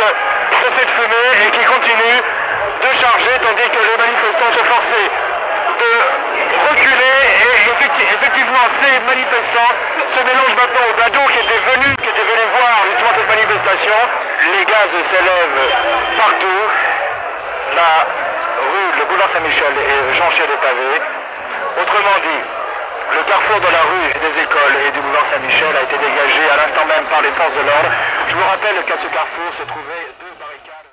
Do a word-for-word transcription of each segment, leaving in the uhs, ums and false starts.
de cette fumée et qui continue de charger tandis que les manifestants sont forcés de reculer et effectivement ces manifestants se mélangent maintenant aux badauds qui étaient venus, qui étaient venus voir justement cette manifestation. Les gaz s'élèvent partout. La rue, le boulevard Saint-Michel est jonché de pavés. Autrement dit, le carrefour de la rue des écoles et du boulevard Saint-Michel a été dégagé à l'instant même par les forces de l'ordre. Je vous rappelle qu'à ce carrefour se trouvaient deux barricades.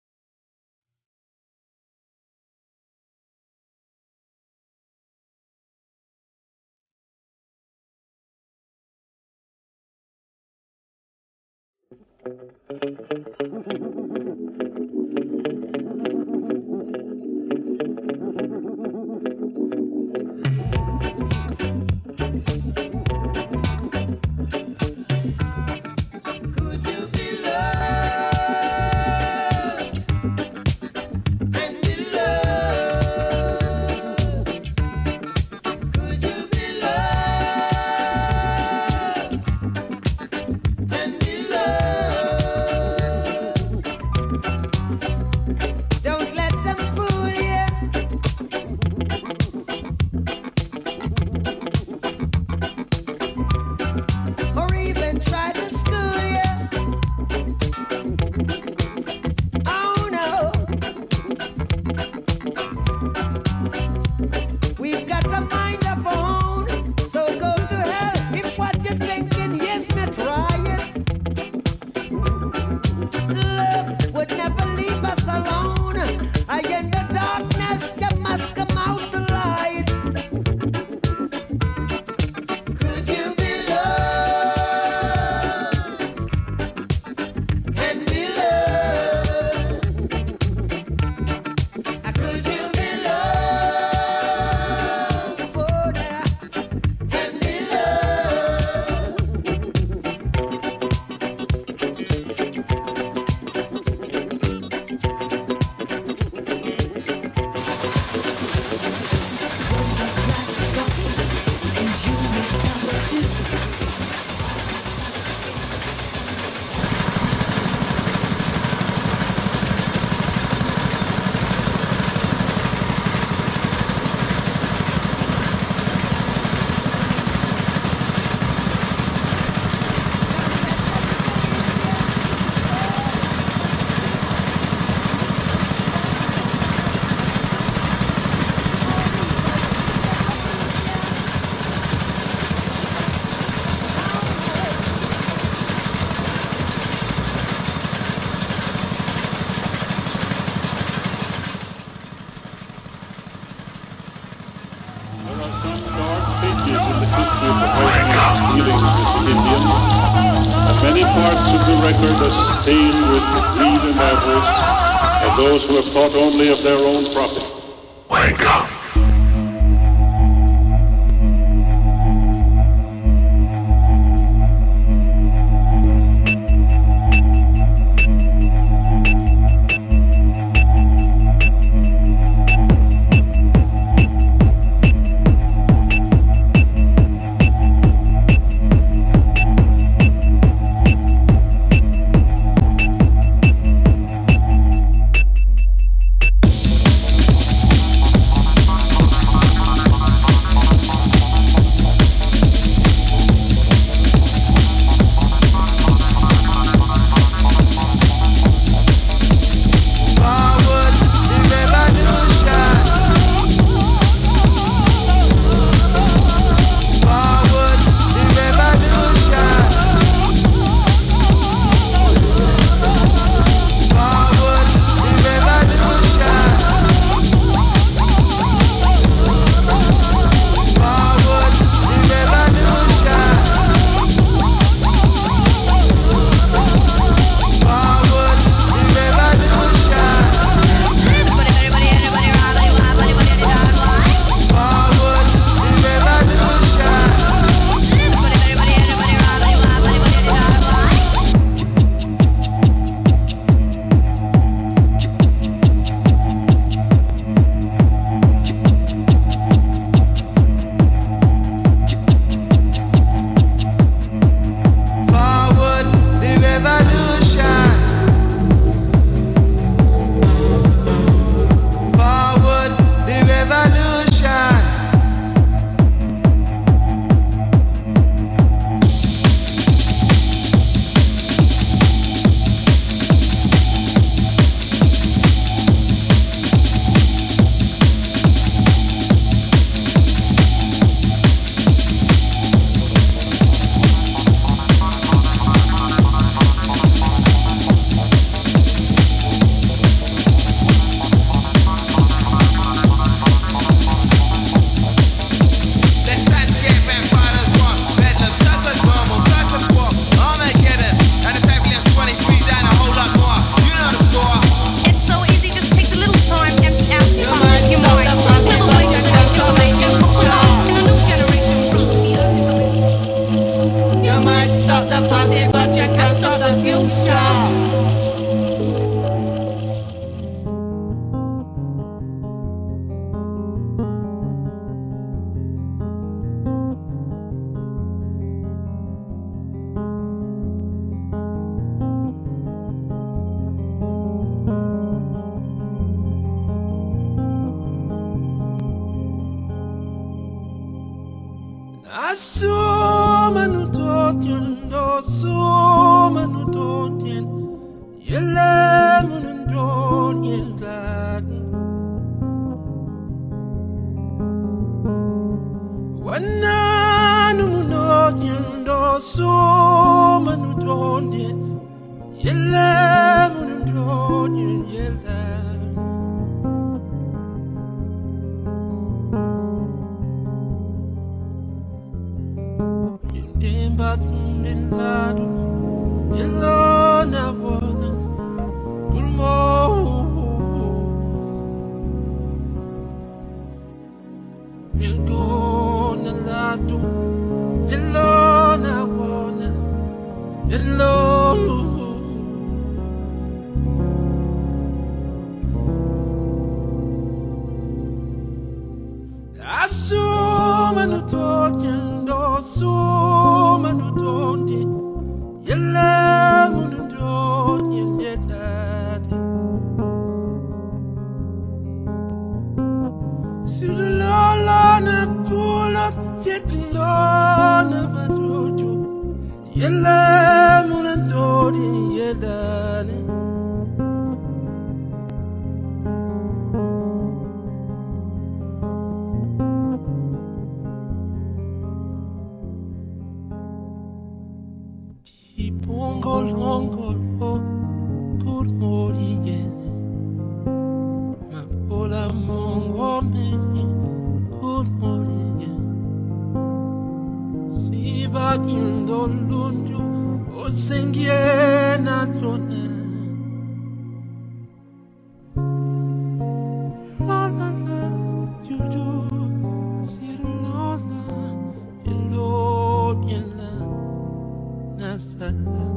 Many parts of the record are stained with greed and avarice of those who have thought only of their own profit. Wake up! Asuma no dodien, do suma no dodien, yele mun dodien dad. Wana no dodien, do suma no dodien, yele mun dodien yele. But in lado, yellow na bona, ulmo. We'll go na lado, yellow na bona, yellow. Asuma no todien, do suma no todien, yele mun todien yedade. Si le lola na pula yetindo na patrojo, yele mun todien yedade. Pongo longo lo good morning, ma pola mongo me good morning. Si va in dolunjo o sengie na lona. La la la, you do, you la la, you lo you la. Nasala.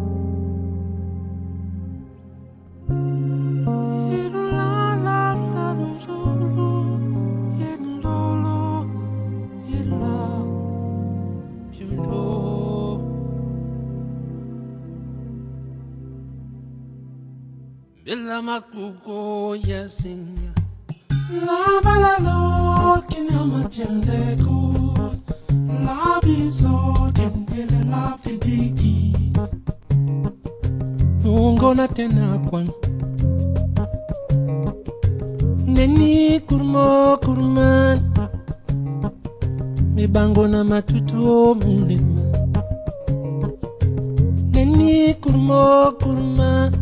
Bella makuko yasinga la balalo kinama tiende good la biso tiende la fidiki Mungo na tena kwan Neni kurmo kurman Mi bango na matutu mulima Neni kurmo kurman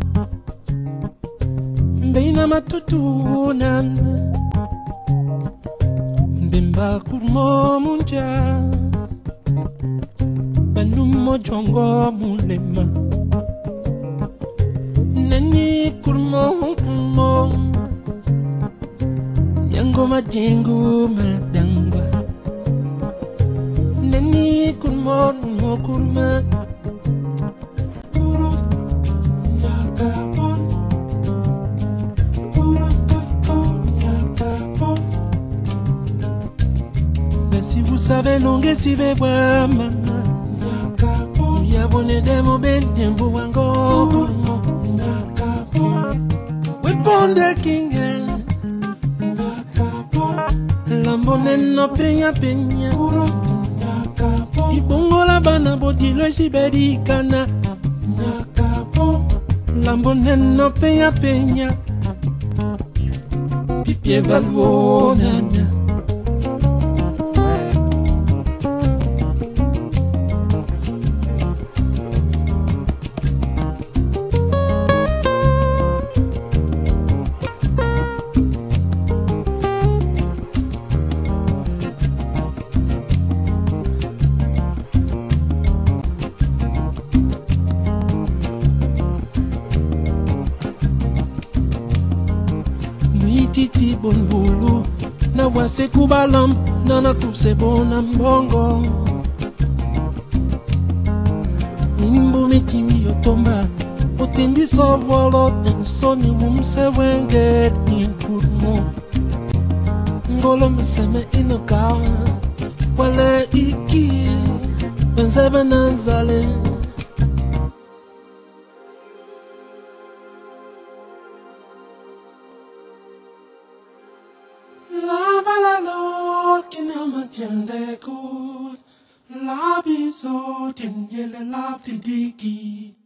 Beina matutu nana Bimba kurmo munja Banumo jongo mulema Nani kurmo kurmo Yango majengu madangwa Nani kurmo mo kurma Kuru nyakapon Si vous savez longue si ve bois mama Nyakapo Yabone demo bende mbuwango Kurmo Nyakapo We ponde kinge Nyakapo Lambone no penya penya Kuro Nyakapo Ibongo la bana bodi lo si bedi kana Nyakapo Lambone no penya penya Pipie balwo nana Titi bonbulu na wase kubalam na na kuse bona mbongo Nimbu mitimi yotomba Otimbi sovolo Ensoni mumse wenge Ninkurmo Ngolo miseme inoka Wale iki Benzebe nanzale La balalo kinama tiende good Labi so tim yele lab tidiki.